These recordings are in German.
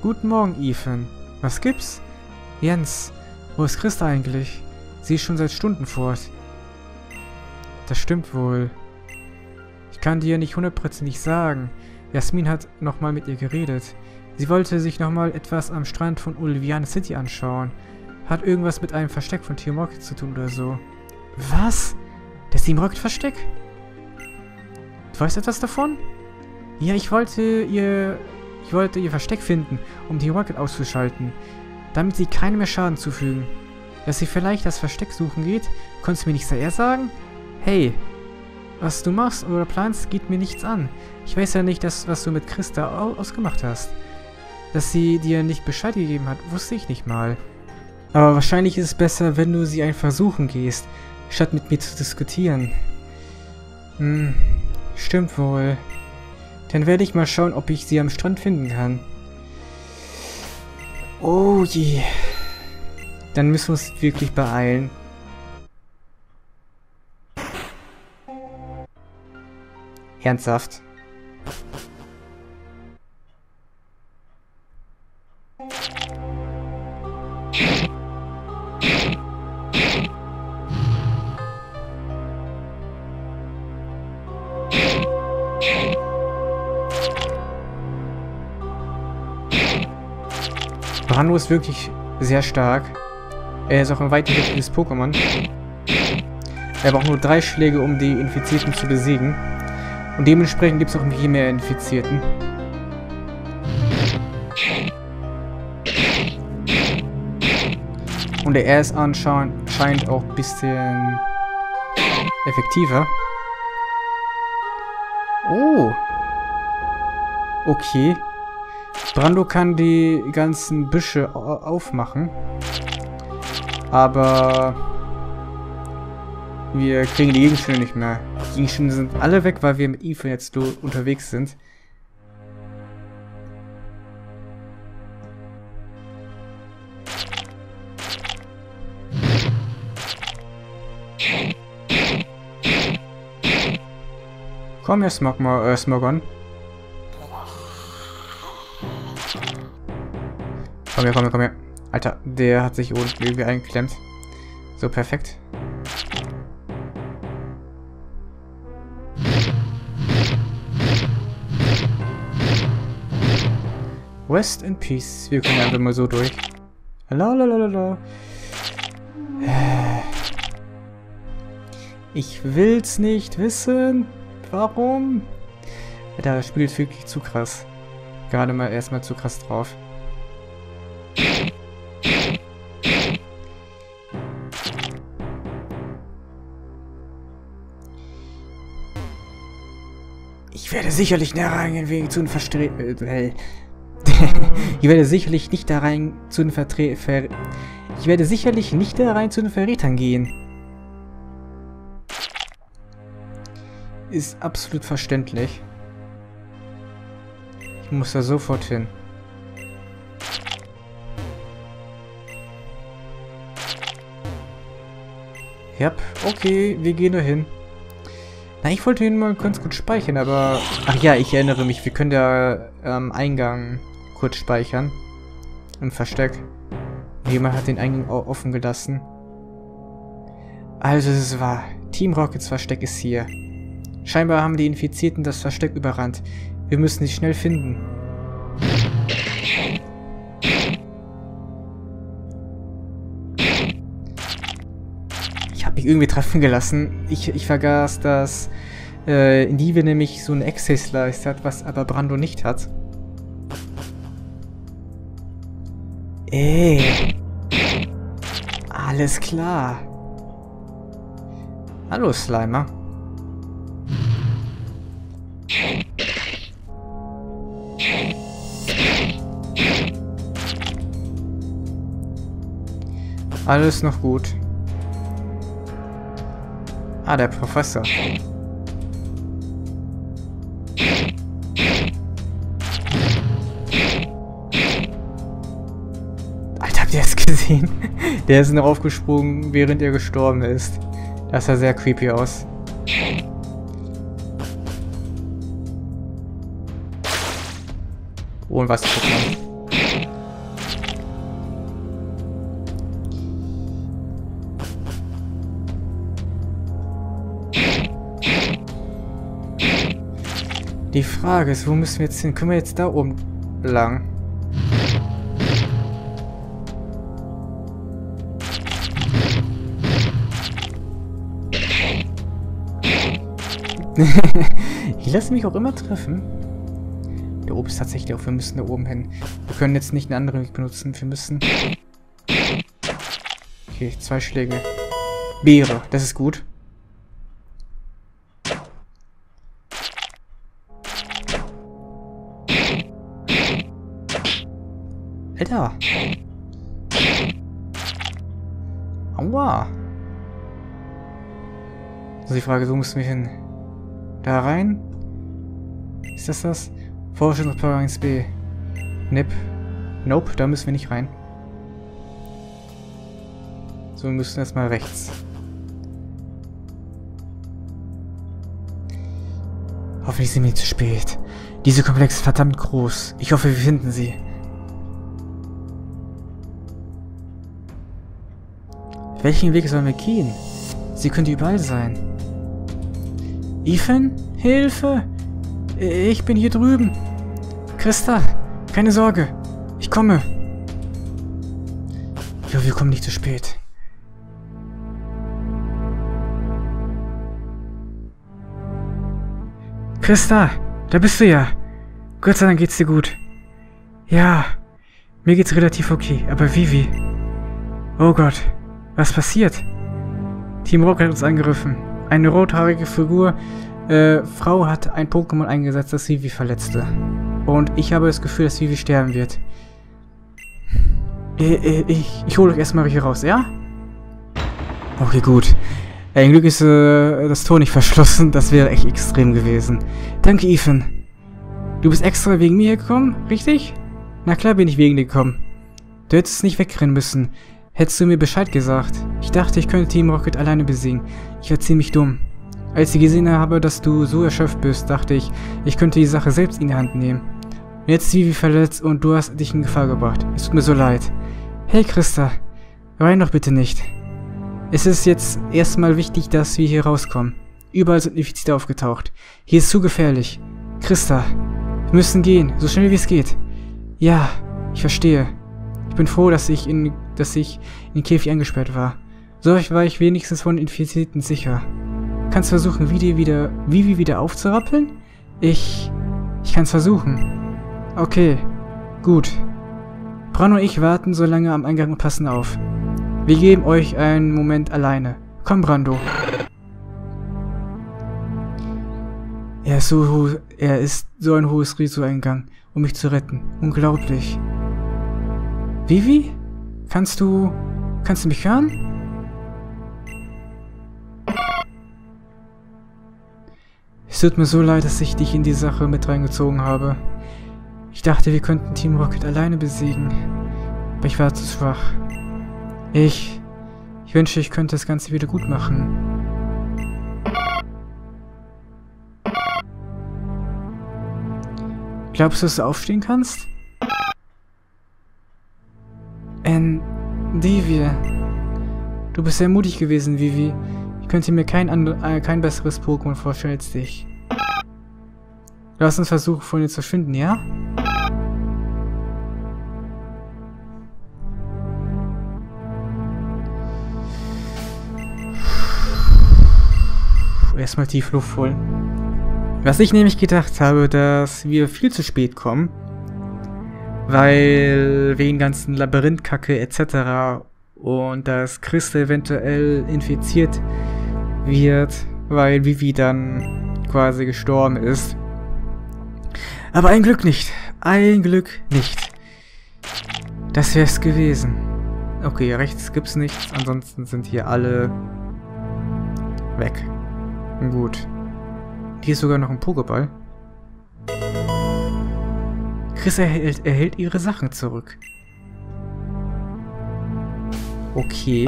Guten Morgen, Ethan. Was gibt's? Jens, wo ist Christa eigentlich? Sie ist schon seit Stunden fort. Das stimmt wohl. Ich kann dir nicht hundertprozentig sagen. Jasmin hat nochmal mit ihr geredet. Sie wollte sich nochmal etwas am Strand von Oliviana City anschauen. Hat irgendwas mit einem Versteck von Team Rocket zu tun oder so. Was? Das Team Rocket Versteck? Du weißt etwas davon? Ja, ich wollte ihr Versteck finden, um Team Rocket auszuschalten, damit sie keinem mehr Schaden zufügen. Dass sie vielleicht das Versteck suchen geht, konntest du mir nicht eher sagen? Hey, was du machst oder planst, geht mir nichts an. Ich weiß ja nicht, was du mit Christa ausgemacht hast. Dass sie dir nicht Bescheid gegeben hat, wusste ich nicht mal. Aber wahrscheinlich ist es besser, wenn du sie einfach suchen gehst, statt mit mir zu diskutieren. Stimmt wohl. Dann werde ich mal schauen, ob ich sie am Strand finden kann. Oh je. Dann müssen wir uns wirklich beeilen. Ernsthaft? Brando ist wirklich sehr stark. Er ist auch ein weit entwickeltes Pokémon. Er braucht nur 3 Schläge, um die Infizierten zu besiegen. Und dementsprechend gibt es auch viel mehr Infizierten. Und der ist anscheinend auch ein bisschen effektiver. Oh. Okay. Brando kann die ganzen Büsche aufmachen. Aber wir kriegen die Gegenstände nicht mehr. Die Gegenstände sind alle weg, weil wir mit Ethan jetzt unterwegs sind. Komm her, Smogon. Komm her. Alter, der hat sich unten irgendwie eingeklemmt. So, perfekt. Rest in Peace. Wir kommen einfach mal so durch. Lalalala. Ich will's nicht wissen. Warum? Der spielt wirklich zu krass. Gerade mal erstmal zu krass drauf. Ich werde sicherlich nicht da reingehen zu den Ich werde sicherlich nicht da rein zu den Verrätern gehen. Ist absolut verständlich. Ich muss da sofort hin. Ja, okay, wir gehen da hin. Na, ich wollte ihn mal ganz gut speichern, aber... Ach ja, ich erinnere mich, wir können ja am Eingang kurz speichern. Im Versteck. Jemand hat den Eingang offen gelassen. Also, es ist wahr. Team Rockets Versteck ist hier. Scheinbar haben die Infizierten das Versteck überrannt. Wir müssen sie schnell finden. Ich habe mich irgendwie treffen gelassen. Ich vergaß, dass Nive nämlich so eine Access-Leiste hat, was aber Brando nicht hat. Alles klar. Hallo, Slimer. Alles noch gut. Ah, der Professor. Alter, habt ihr das gesehen? Der ist noch aufgesprungen, während er gestorben ist. Das sah sehr creepy aus. Oh, und was? Pokémon. Die Frage ist, wo müssen wir jetzt hin? Können wir jetzt da oben lang? Ich lasse mich auch immer treffen. Da oben ist tatsächlich auch, wir müssen da oben hin. Wir können jetzt nicht einen anderen Weg benutzen, wir müssen... Okay, 2 Schläge. Beere, das ist gut. Alter. Aua. Also die Frage, wo müssen wir hin? Da rein? Ist das das? Forschungspower 1b. Nope, da müssen wir nicht rein. So, wir müssen erstmal rechts. Hoffentlich sind wir nicht zu spät. Diese Komplex ist verdammt groß. Ich hoffe, wir finden sie. Welchen Weg sollen wir gehen? Sie könnte überall sein. Ethan? Hilfe! Ich bin hier drüben. Christa, keine Sorge. Ich komme. Ja, wir kommen nicht zu spät. Christa, da bist du ja. Gott sei Dank geht's dir gut. Ja, mir geht's relativ okay, aber Vivi. Oh Gott, was passiert? Team Rocket hat uns angegriffen. Eine rothaarige Frau hat ein Pokémon eingesetzt, das Vivi verletzte. Und ich habe das Gefühl, dass Vivi sterben wird. Ich hole euch erstmal hier raus, ja? Okay, gut. Ein Glück ist das Tor nicht verschlossen, das wäre echt extrem gewesen. Danke, Ethan. Du bist extra wegen mir gekommen, richtig? Na klar bin ich wegen dir gekommen. Du hättest nicht wegrennen müssen. Hättest du mir Bescheid gesagt. Ich dachte, ich könnte Team Rocket alleine besiegen. Ich war ziemlich dumm. Als ich gesehen habe, dass du so erschöpft bist, dachte ich, ich könnte die Sache selbst in die Hand nehmen. Und jetzt ist Vivi verletzt und du hast dich in Gefahr gebracht. Es tut mir so leid. Hey Christa, wein doch bitte nicht. Es ist jetzt erstmal wichtig, dass wir hier rauskommen. Überall sind Infizite aufgetaucht. Hier ist zu gefährlich. Christa, wir müssen gehen, so schnell wie es geht. Ja, ich verstehe. Ich bin froh, dass ich in den Käfig eingesperrt war. So war ich wenigstens von Infiziten sicher. Kannst versuchen, Vivi wieder aufzurappeln? Ich kann's versuchen. Okay, gut. Bran und ich warten so lange am Eingang und passen auf. Wir geben euch einen Moment alleine. Komm, Brando. Er ist so ein hohes Risikoeingang, um mich zu retten. Unglaublich. Vivi? Kannst du mich hören? Es tut mir so leid, dass ich dich in die Sache mit reingezogen habe. Ich dachte, wir könnten Team Rocket alleine besiegen. Aber ich war zu schwach. Ich wünsche, ich könnte das Ganze wieder gut machen. Glaubst du, dass du aufstehen kannst? Vivi. Du bist sehr mutig gewesen, Vivi. Ich könnte mir kein besseres Pokémon vorstellen als dich. Lass uns versuchen, von dir zu finden, ja? Erstmal tief Luft holen. Was ich nämlich gedacht habe, dass wir viel zu spät kommen. Weil wegen ganzen Labyrinthkacke etc. und dass Christa eventuell infiziert wird, weil Vivi dann quasi gestorben ist. Aber ein Glück nicht. Ein Glück nicht. Das wäre es gewesen. Okay, rechts gibt's nichts. Ansonsten sind hier alle weg. Gut. Hier ist sogar noch ein Pokéball. Chris erhält ihre Sachen zurück. Okay.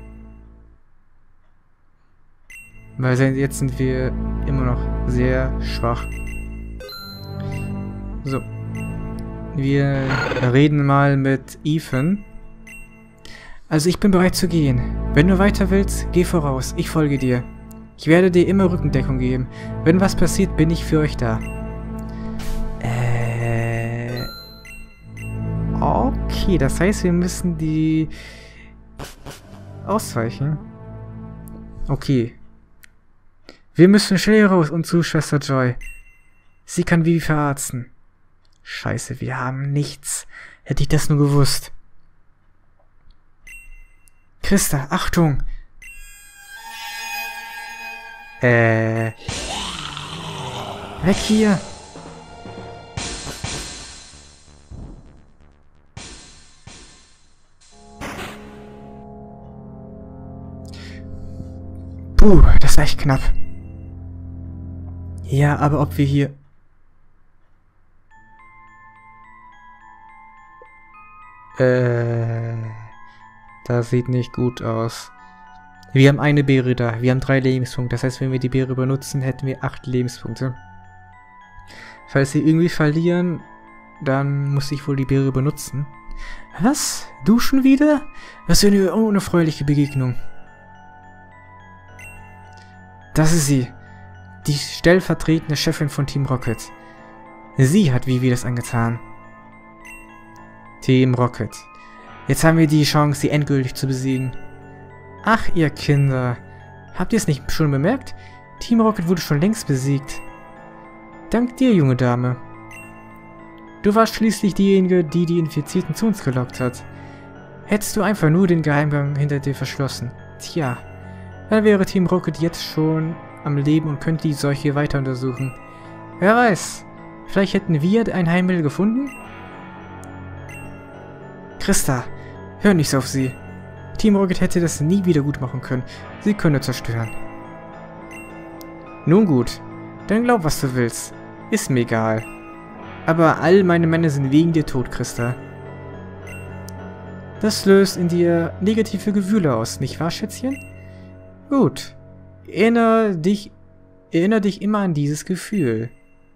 Weil jetzt sind wir immer noch sehr schwach. So. Wir reden mal mit Ethan. Also ich bin bereit zu gehen. Wenn du weiter willst, geh voraus. Ich folge dir. Ich werde dir immer Rückendeckung geben. Wenn was passiert, bin ich für euch da. Okay, das heißt, wir müssen die ausweichen. Okay. Wir müssen schnell raus und zu Schwester Joy. Sie kann Vivi verarzten. Scheiße, wir haben nichts. Hätte ich das nur gewusst. Christa, Achtung! Weg hier! Puh, das war echt knapp. Ja, aber ob wir hier... Das sieht nicht gut aus. Wir haben eine Beere da. Wir haben 3 Lebenspunkte. Das heißt, wenn wir die Beere benutzen, hätten wir 8 Lebenspunkte. Falls sie irgendwie verlieren, dann muss ich wohl die Beere benutzen. Was? Du schon wieder? Was für eine unerfreuliche Begegnung. Das ist sie. Die stellvertretende Chefin von Team Rocket. Sie hat Vivi das angetan. Team Rocket. Jetzt haben wir die Chance, sie endgültig zu besiegen. Ach, ihr Kinder. Habt ihr es nicht schon bemerkt? Team Rocket wurde schon längst besiegt. Dank dir, junge Dame. Du warst schließlich diejenige, die die Infizierten zu uns gelockt hat. Hättest du einfach nur den Geheimgang hinter dir verschlossen. Tja, dann wäre Team Rocket jetzt schon am Leben und könnte die Seuche weiter untersuchen. Wer weiß, vielleicht hätten wir ein Heilmittel gefunden? Christa, hör nicht auf sie. Team Rocket hätte das nie wieder gut machen können. Sie könne zerstören. Nun gut, dann glaub, was du willst. Ist mir egal. Aber all meine Männer sind wegen dir tot, Christa. Das löst in dir negative Gefühle aus, nicht wahr, Schätzchen? Gut. Erinnere dich immer an dieses Gefühl.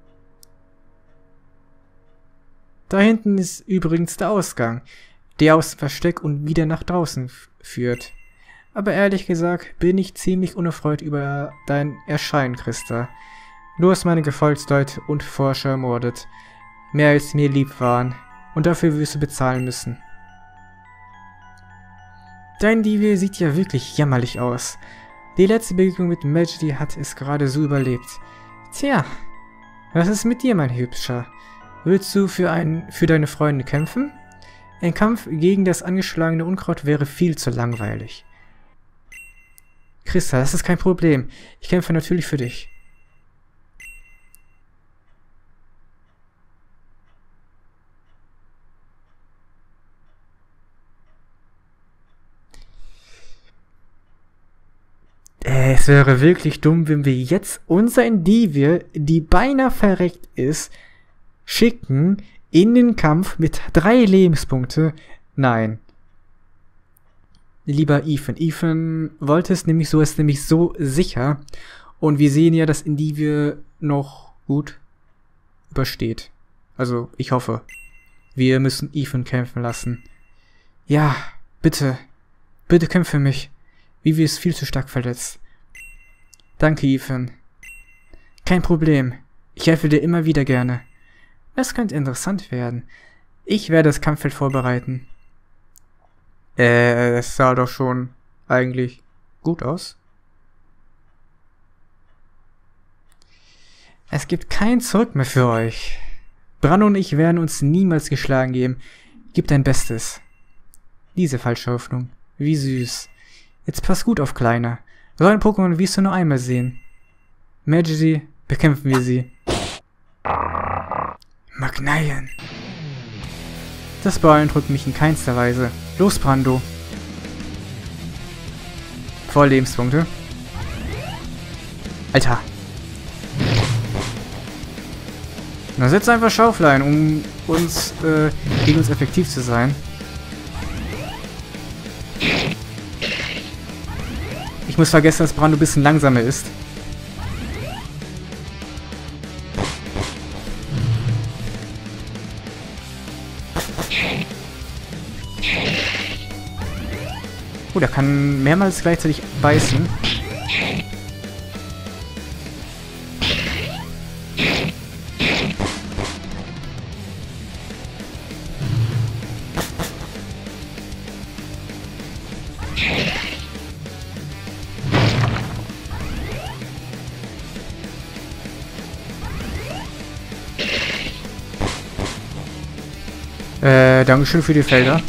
Da hinten ist übrigens der Ausgang, der aus dem Versteck und wieder nach draußen führt. Aber ehrlich gesagt bin ich ziemlich unerfreut über dein Erscheinen, Christa. Du hast meine Gefolgsleute und Forscher ermordet. Mehr als mir lieb waren. Und dafür wirst du bezahlen müssen. Dein Divi sieht ja wirklich jämmerlich aus. Die letzte Begegnung mit Majesty hat es gerade so überlebt. Tja, was ist mit dir, mein Hübscher? Willst du für deine Freunde kämpfen? Ein Kampf gegen das angeschlagene Unkraut wäre viel zu langweilig. Christa, das ist kein Problem. Ich kämpfe natürlich für dich. Es wäre wirklich dumm, wenn wir jetzt unser Endivir, die beinahe verreckt ist, schicken in den Kampf mit 3 Lebenspunkte. Nein. Lieber Ethan. Ethan wollte es nämlich so, ist nämlich so sicher. Und wir sehen ja, dass Endivir noch gut übersteht. Also, ich hoffe. Wir müssen Ethan kämpfen lassen. Ja, bitte. Bitte kämpfe für mich. Vivi ist viel zu stark verletzt. Danke, Ethan. Kein Problem. Ich helfe dir immer wieder gerne. Das könnte interessant werden. Ich werde das Kampffeld vorbereiten. Es sah doch schon eigentlich gut aus. Es gibt kein Zurück mehr für euch. Branno und ich werden uns niemals geschlagen geben. Gib dein Bestes. Diese falsche Hoffnung. Wie süß. Jetzt pass gut auf, Kleiner. So ein Pokémon wirst du nur einmal sehen. Majesty, bekämpfen wir sie. Magnian. Das beeindruckt mich in keinster Weise. Los, Brando. Voll Lebenspunkte. Alter. Na, setz einfach Schauflein, um uns, gegen uns effektiv zu sein. Ich muss vergessen, dass Brando ein bisschen langsamer ist. Oh, der kann mehrmals gleichzeitig beißen. Dankeschön für die Felder.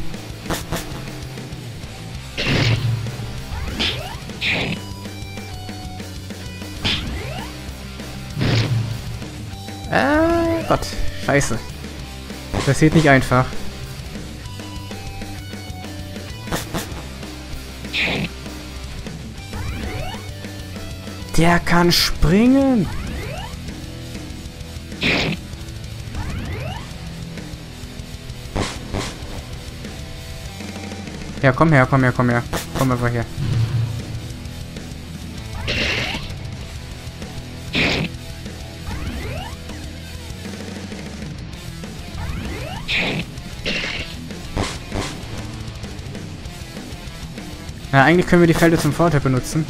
Gott, scheiße. Das wird nicht einfach. Der kann springen. Ja, komm her, komm her, komm her. Komm einfach her. Ja, eigentlich können wir die Felder zum Vorteil benutzen.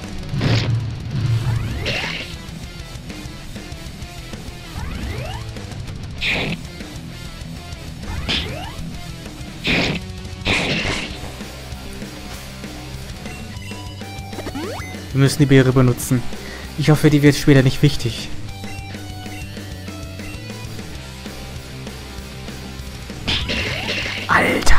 Wir müssen die Beere benutzen. Ich hoffe, die wird später nicht wichtig. Alter!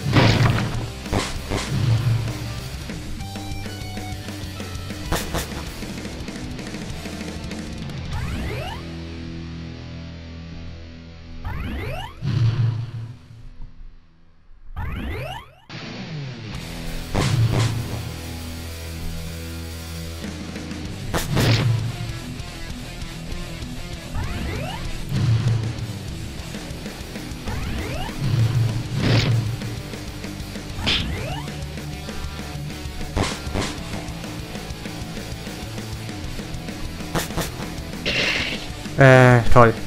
Toll.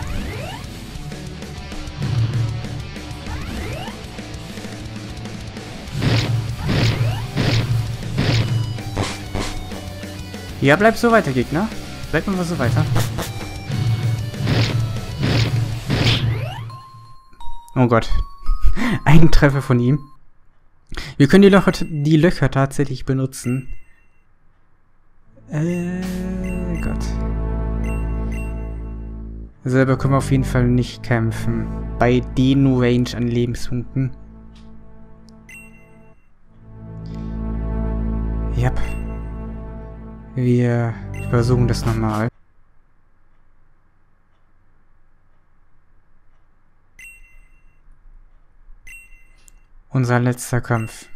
Ja, bleib so weiter, Gegner. Bleib mal so weiter. Oh Gott. Ein Treffer von ihm. Wir können die Löcher tatsächlich benutzen. Gott. Selber können wir auf jeden Fall nicht kämpfen. Bei den Range an Lebenspunkten. Yep. Wir versuchen das nochmal. Unser letzter Kampf.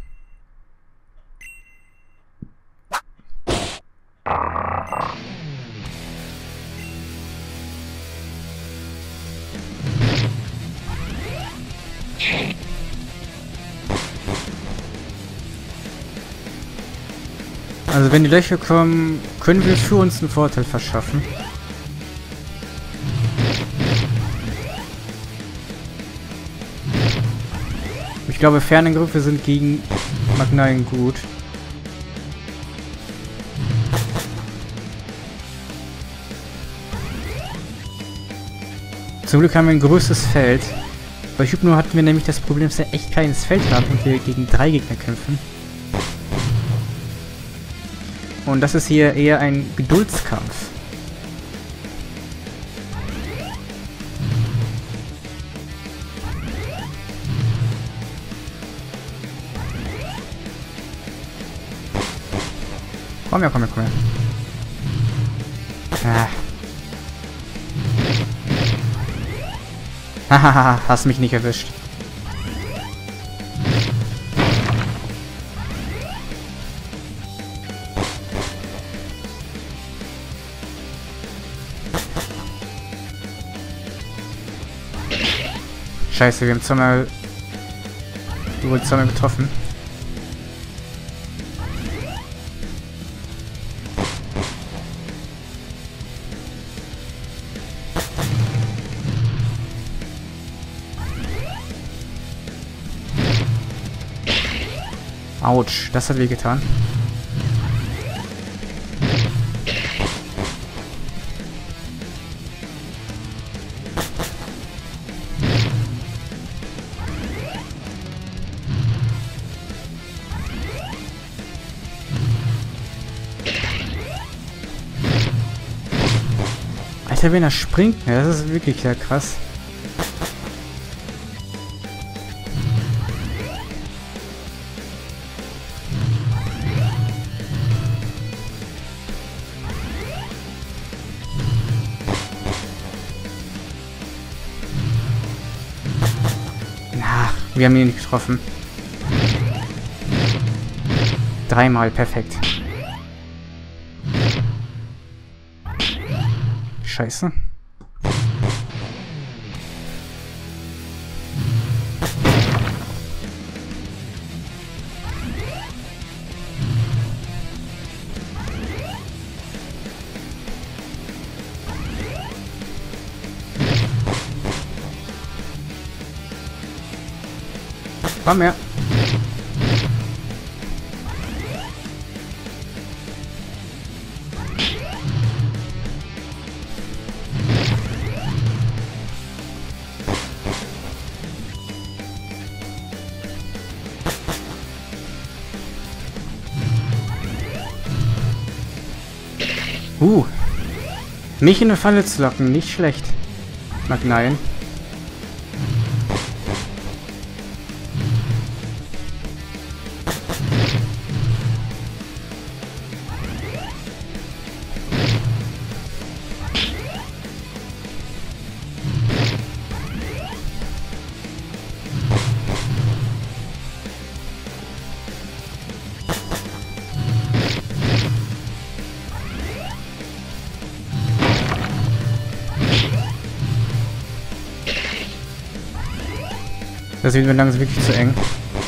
Also wenn die Löcher kommen, können wir für uns einen Vorteil verschaffen. Ich glaube, Fernangriffe sind gegen Magnalien gut. Zum Glück haben wir ein größeres Feld. Bei Hypno hatten wir nämlich das Problem, dass wir echt kleines Feld haben und wir gegen 3 Gegner kämpfen. Und das ist hier eher ein Geduldskampf. Komm her, komm her, komm her. Hahaha, hast mich nicht erwischt. Scheiße, wir haben zweimal... Du wurdest zweimal getroffen. Autsch, das hat wehgetan. Alter, wenn er springt, ja, das ist wirklich ja krass. Ach, wir haben ihn nicht getroffen. 3-mal, perfekt. Scheiße. Komm her. Mich in eine Falle zu locken, nicht schlecht. Magneien. Das wird mir langsam wirklich zu eng.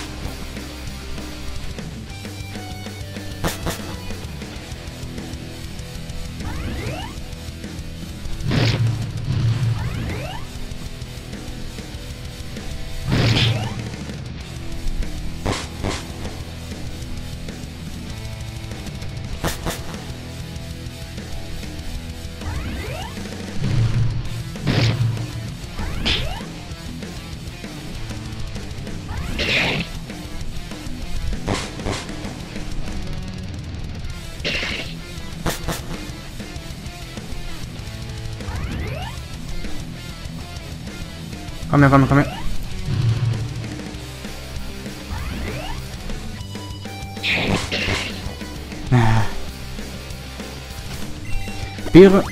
Komm her, komm her, komm her. Beere.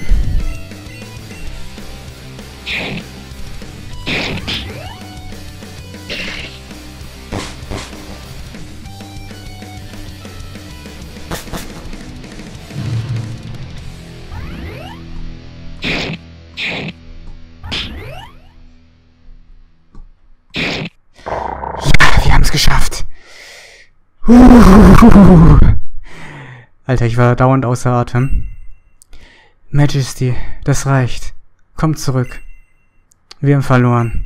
Geschafft. Alter, ich war dauernd außer Atem. Majesty, das reicht. Komm zurück. Wir haben verloren.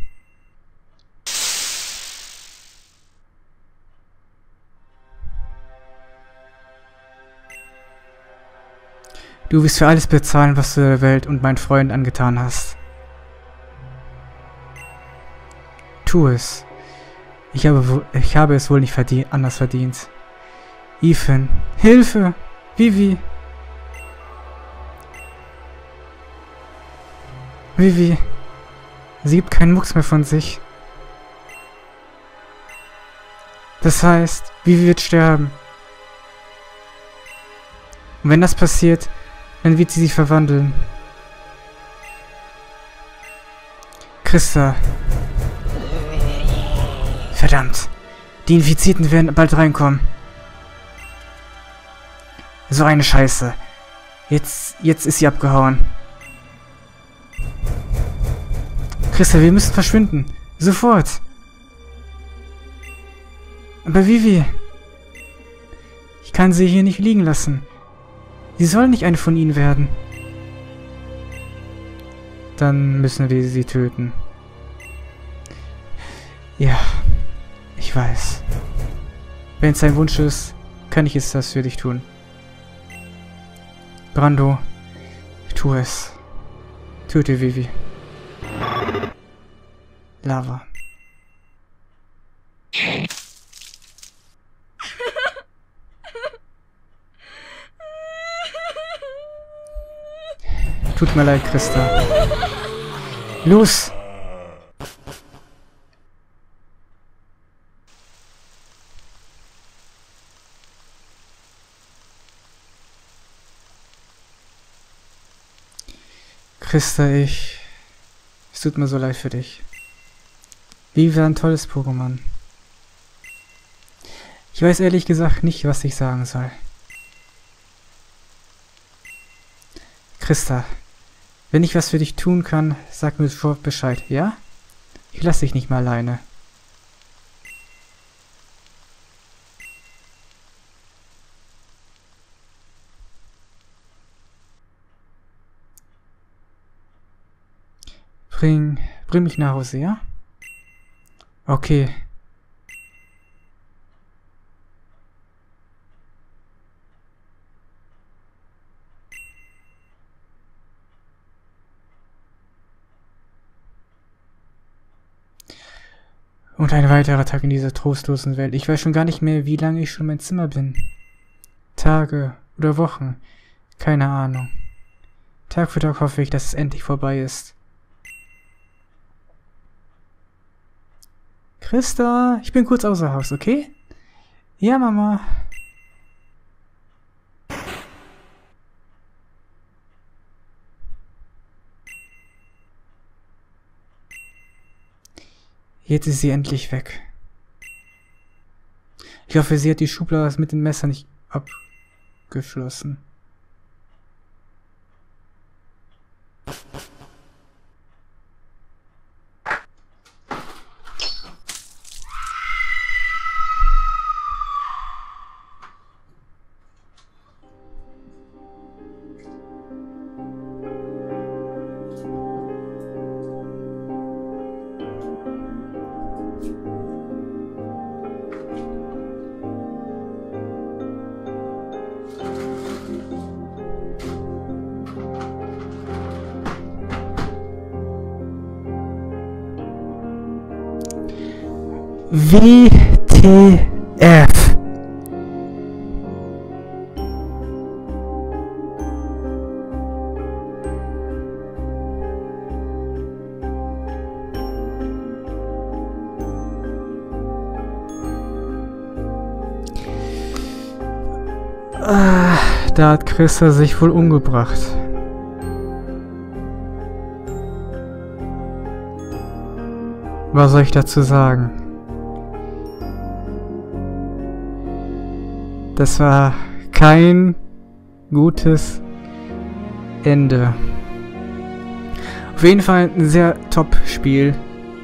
Du wirst für alles bezahlen, was du der Welt und meinen Freunden angetan hast. Tu es. Ich habe es wohl nicht anders verdient. Ethan, Hilfe! Vivi! Vivi! Sie gibt keinen Mucks mehr von sich. Das heißt, Vivi wird sterben. Und wenn das passiert, dann wird sie sich verwandeln. Christa. Verdammt. Die Infizierten werden bald reinkommen. So eine Scheiße. Jetzt ist sie abgehauen. Christa, wir müssen verschwinden. Sofort. Aber Vivi. Ich kann sie hier nicht liegen lassen. Sie soll nicht eine von ihnen werden. Dann müssen wir sie töten. Ja. Ich weiß. Wenn es dein Wunsch ist, kann ich das für dich tun. Brando, tu es. Töte Vivi. Lava. Tut mir leid, Christa. Los! Christa, es tut mir so leid für dich. Wie war ein tolles Pokémon. Ich weiß ehrlich gesagt nicht, was ich sagen soll. Christa, wenn ich was für dich tun kann, sag mir sofort Bescheid, ja? Ich lass dich nicht mehr alleine. Bring mich nach Hause, ja? Okay. Und ein weiterer Tag in dieser trostlosen Welt. Ich weiß schon gar nicht mehr, wie lange ich schon in meinem Zimmer bin. Tage oder Wochen. Keine Ahnung. Tag für Tag hoffe ich, dass es endlich vorbei ist. Christa, ich bin kurz außer Haus, okay? Ja, Mama. Jetzt ist sie endlich weg. Ich hoffe, sie hat die Schublade mit dem Messer nicht abgeschlossen. WTF. Da hat Christa sich wohl umgebracht. Was soll ich dazu sagen? Das war kein gutes Ende. Auf jeden Fall ein sehr Top-Spiel.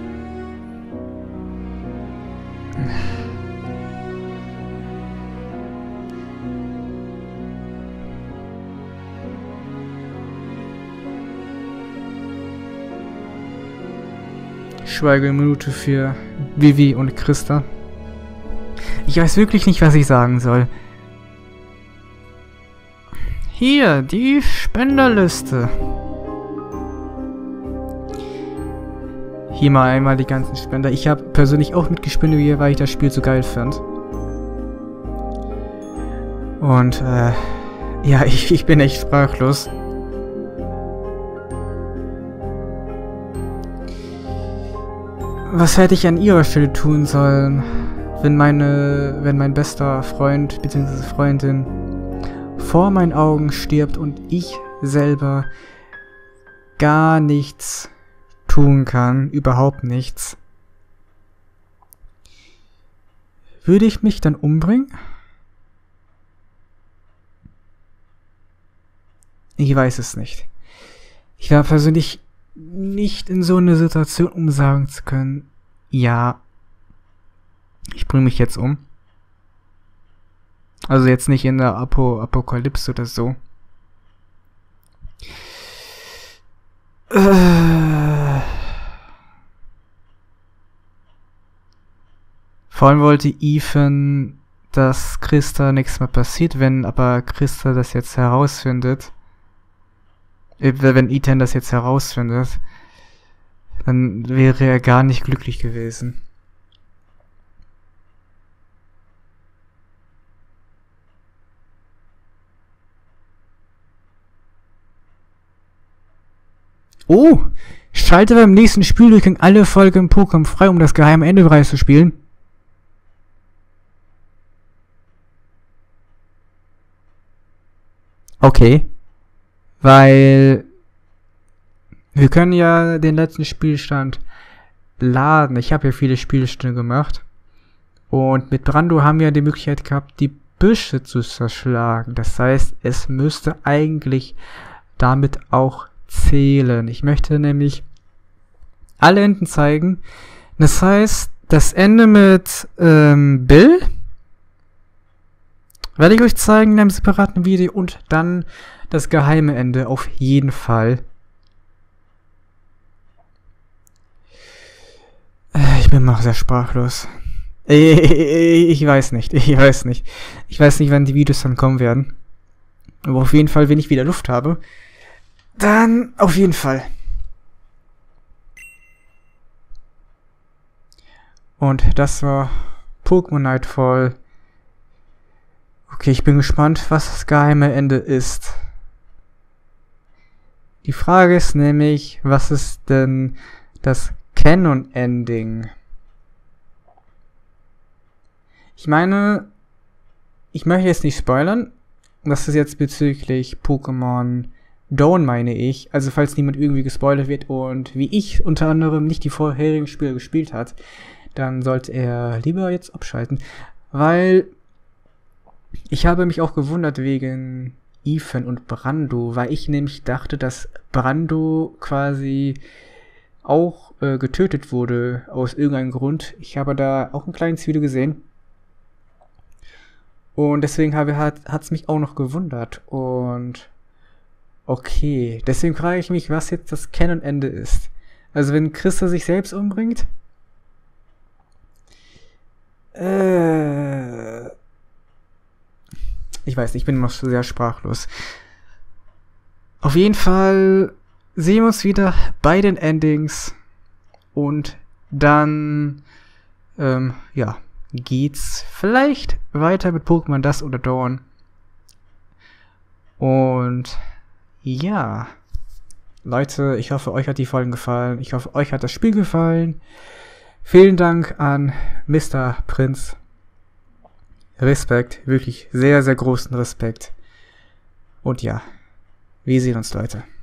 Schweigeminute für Vivi und Christa. Ich weiß wirklich nicht, was ich sagen soll. Hier, die Spenderliste. Hier mal einmal die ganzen Spender. Ich habe persönlich auch mitgespendet, weil ich das Spiel so geil fand. Und, ja, ich bin echt sprachlos. Was hätte ich an ihrer Stelle tun sollen, wenn mein bester Freund bzw. Freundin vor meinen Augen stirbt und ich selber gar nichts tun kann, überhaupt nichts? Würde ich mich dann umbringen? Ich weiß es nicht. Ich war persönlich nicht in so einer Situation, um sagen zu können, ja, ich bringe mich jetzt um. Also jetzt nicht in der Apokalypse oder so. Vor allem wollte Ethan, dass Christa nichts mehr passiert, wenn aber Christa das jetzt herausfindet, wenn Ethan das jetzt herausfindet, dann wäre er gar nicht glücklich gewesen. Oh! Schalte beim nächsten Spieldurchgang alle Folgen Pokémon frei, um das geheime Ende bereits zu spielen. Okay. Weil wir können ja den letzten Spielstand laden. Ich habe ja viele Spielstunden gemacht. Und mit Brando haben wir die Möglichkeit gehabt, die Büsche zu zerschlagen. Das heißt, es müsste eigentlich damit auch zählen. Ich möchte nämlich alle Enden zeigen. Das heißt, das Ende mit Bill werde ich euch zeigen in einem separaten Video und dann das geheime Ende auf jeden Fall. Ich bin noch sehr sprachlos. Ich weiß nicht. Ich weiß nicht, wann die Videos dann kommen werden. Aber auf jeden Fall, wenn ich wieder Luft habe, dann auf jeden Fall. Und das war Pokémon Nightfall. Okay, ich bin gespannt, was das geheime Ende ist. Die Frage ist nämlich, was ist denn das Canon-Ending? Ich meine, ich möchte jetzt nicht spoilern. Das ist jetzt bezüglich Pokémon Dawn, meine ich. Also falls niemand irgendwie gespoilert wird und wie ich unter anderem nicht die vorherigen Spiele gespielt hat, dann sollte er lieber jetzt abschalten. Weil ich habe mich auch gewundert wegen Ethan und Brando, weil ich nämlich dachte, dass Brando quasi auch getötet wurde aus irgendeinem Grund. Ich habe da auch ein kleines Video gesehen. Und deswegen hat es mich auch noch gewundert. Und okay, deswegen frage ich mich, was jetzt das Canon-Ende ist. Also wenn Christa sich selbst umbringt? Ich weiß nicht, ich bin noch sehr sprachlos. Auf jeden Fall sehen wir uns wieder bei den Endings. Und dann, ja, geht's vielleicht weiter mit Pokémon Dusk oder Dawn. Und ja, Leute, ich hoffe, euch hat die Folge gefallen. Ich hoffe, euch hat das Spiel gefallen. Vielen Dank an Mr. Prinz. Respekt, wirklich sehr, sehr großen Respekt. Und ja, wir sehen uns, Leute.